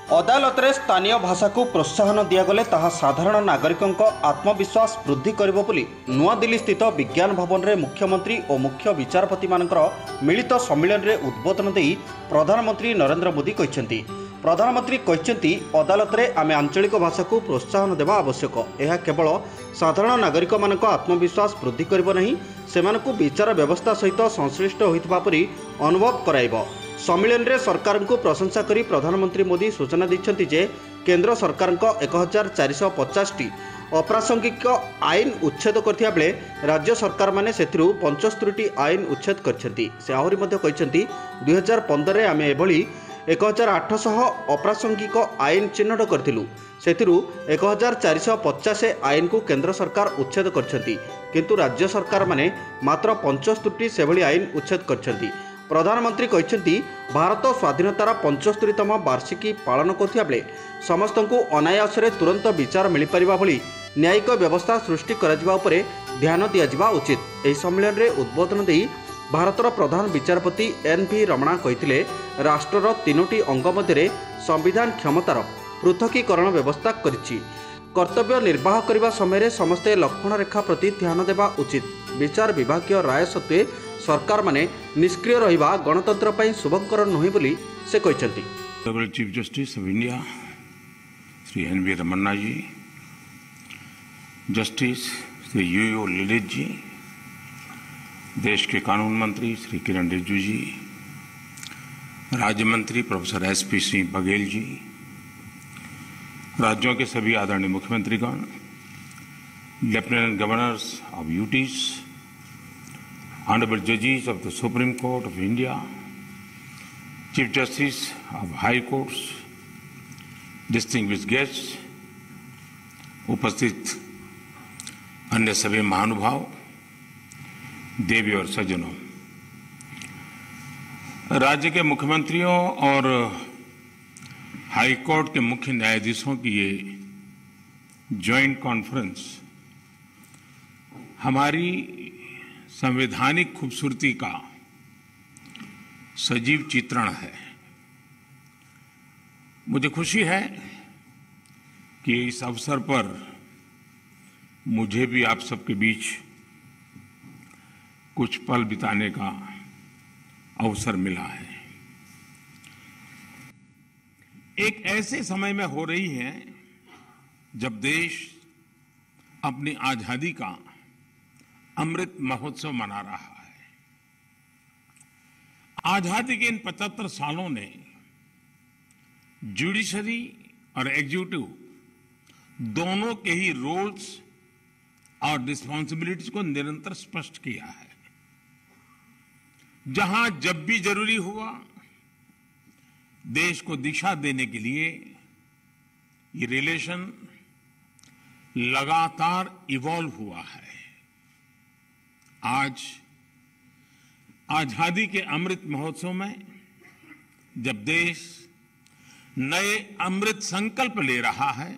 अदालत रे स्थानीय भाषा को प्रोत्साहन दिगले ताहा साधारण नागरिकों आत्मविश्वास वृद्धि करिबो बोली नुआदिल्ली स्थित विज्ञान भवन में मुख्यमंत्री और मुख्य विचारपति मानकर मिलित सम्मेलन में उद्बोधन देई प्रधानमंत्री नरेंद्र मोदी कहते। प्रधानमंत्री कहते अदालत रे आमे आंचलिक भाषा को प्रोत्साहन देवा आवश्यक। यह केवल साधारण नागरिक मानक आत्मविश्वास वृद्धि करिबो नहीं, सेमानकु विचार व्यवस्था सहित संश्लिष्ट होइतबा परि अनुभव कराइबो। सम्मेलन में सरकार को प्रशंसा करी प्रधानमंत्री मोदी सूचना दी जे केंद्र सरकार 1450टी अप्रासंगिक आईन उच्छेद करथिया बेले राज्य सरकार माने सेथिरु 75टी आईन उच्छेद करछंती। से आहुरी मध्ये कहछंती 2015 रे आमे एभली 1800 अप्रासंगिक आईन चिन्हट करथिलु, सेथिरु 1450 आईन को केंद्र सरकार उच्छेद करछंती, किंतु राज्य सरकार माने मात्र 75टी सेभली आईन उच्छेद करछंती। प्रधानमंत्री कहते भारत स्वाधीनतार 75तम वार्षिकी पालन करथिया बेले समस्त को अनायास तुरंत विचार मिल पारिबा भली न्यायिक व्यवस्था सृष्टि कराजिबा उपरे ध्यान दियाजिबा उचित। एही सम्मेलन रे उद्बोधन देई भारतर प्रधान विचारपति एन.वी. रमणा कहते राष्ट्रर 3टी अंग मध्य संविधान क्षमतार पृथकीकरण व्यवस्था करिछि। कर्तव्य निर्वाह करने समय समस्ते लक्ष्मण रेखा प्रति ध्यान देवा उचित। विचार विभागीय राय सत्वे सरकार माने निष्क्रिय रहिबा गणतंत्र पई शुभंकर नुहे बोली से कहते। Chief justice of India Shri N V. Ramana ji, justice Shri U Lalit ji, देश के कानून मंत्री श्री किरण रिजिजू जी, राज्य मंत्री प्रोफेसर एस.पी. सिंह बघेल जी, राज्यों के सभी आदरणीय मुख्यमंत्रीगण, lieutenant governors of UTs, honourable जजेस of the supreme court of India, chief justice of high courts, distinguished guests, उपस्थित अन्य सभी महानुभाव, देवी और सज्जनों, राज्य के मुख्यमंत्रियों और हाई कोर्ट के मुख्य न्यायाधीशों की ये जॉइंट कॉन्फ्रेंस हमारी संवैधानिक खूबसूरती का सजीव चित्रण है। मुझे खुशी है कि इस अवसर पर मुझे भी आप सबके बीच कुछ पल बिताने का अवसर मिला है। एक ऐसे समय में हो रही है जब देश अपनी आजादी का अमृत महोत्सव मना रहा है। आजादी के इन 75 सालों ने जुडिशरी और एग्जीक्यूटिव दोनों के ही रोल्स और रिस्पांसिबिलिटीज को निरंतर स्पष्ट किया है। जहां जब भी जरूरी हुआ देश को दिशा देने के लिए ये रिलेशन लगातार इवॉल्व हुआ है। आज आजादी के अमृत महोत्सव में जब देश नए अमृत संकल्प ले रहा है,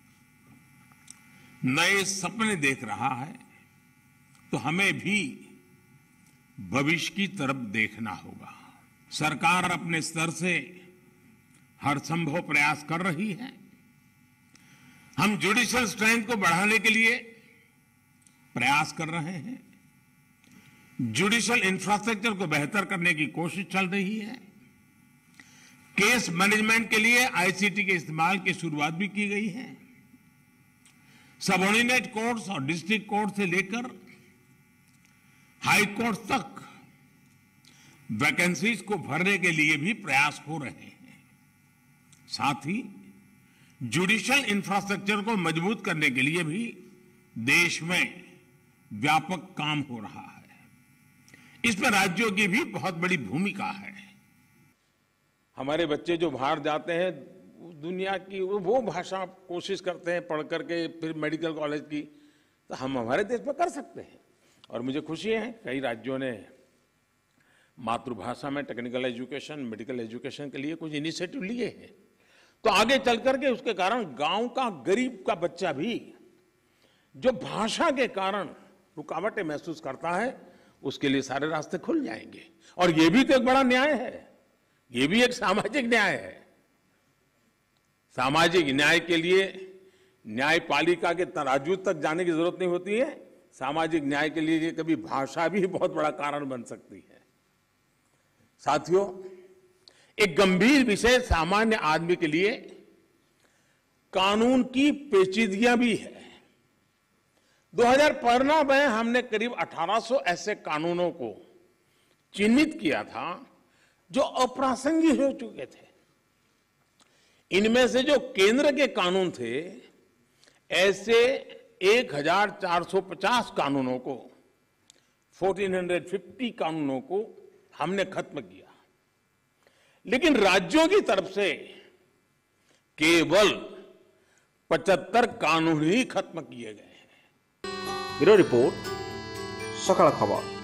नए सपने देख रहा है, तो हमें भी भविष्य की तरफ देखना होगा। सरकार अपने स्तर से हर संभव प्रयास कर रही है। हम जुडिशियल स्ट्रेंथ को बढ़ाने के लिए प्रयास कर रहे हैं। जुडिशियल इंफ्रास्ट्रक्चर को बेहतर करने की कोशिश चल रही है। केस मैनेजमेंट के लिए आईसीटी के इस्तेमाल की शुरुआत भी की गई है। सबऑर्डिनेट कोर्ट्स और डिस्ट्रिक्ट कोर्ट से लेकर हाई कोर्ट तक वैकेंसीज को भरने के लिए भी प्रयास हो रहे हैं। साथ ही जुडिशियल इंफ्रास्ट्रक्चर को मजबूत करने के लिए भी देश में व्यापक काम हो रहा है। इसमें राज्यों की भी बहुत बड़ी भूमिका है। हमारे बच्चे जो बाहर जाते हैं दुनिया की वो भाषा कोशिश करते हैं पढ़ करके, फिर मेडिकल कॉलेज की, तो हम हमारे देश में कर सकते हैं। और मुझे खुशी है कई राज्यों ने मातृभाषा में टेक्निकल एजुकेशन, मेडिकल एजुकेशन के लिए कुछ इनिशिएटिव लिए हैं। तो आगे चल करके उसके कारण गांव का गरीब का बच्चा भी जो भाषा के कारण रुकावटें महसूस करता है, उसके लिए सारे रास्ते खुल जाएंगे। और ये भी तो एक बड़ा न्याय है, ये भी एक सामाजिक न्याय है। सामाजिक न्याय के लिए न्यायपालिका के तराजू तक जाने की जरूरत नहीं होती है। सामाजिक न्याय के लिए कभी भाषा भी बहुत बड़ा कारण बन सकती है। साथियों, एक गंभीर विषय सामान्य आदमी के लिए कानून की पेचीदगियां भी है। 2015 में हमने करीब 1800 ऐसे कानूनों को चिन्हित किया था जो अप्रासंगिक हो चुके थे। इनमें से जो केंद्र के कानून थे, ऐसे 1450 कानूनों को, 1450 कानूनों को हमने खत्म किया। लेकिन राज्यों की तरफ से केवल 75 कानून ही खत्म किए गए हैं। ब्यूरो रिपोर्ट, सकाळ खबर।